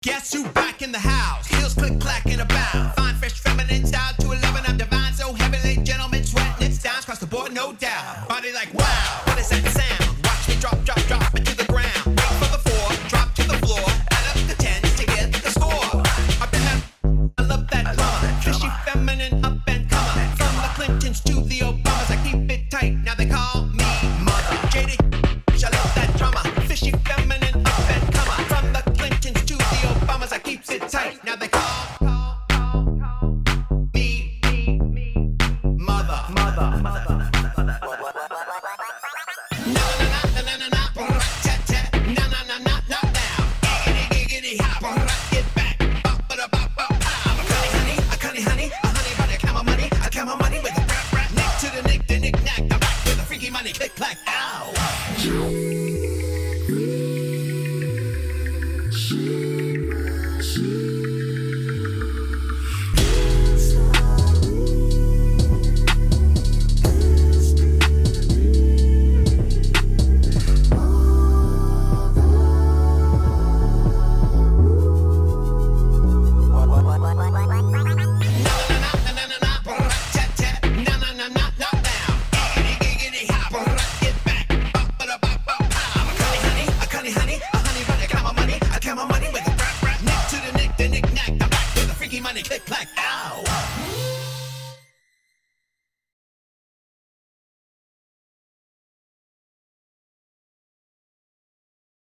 Guess who back in the house? Heels click clack in a bound. Fine, fresh, feminine style to 11. I'm divine.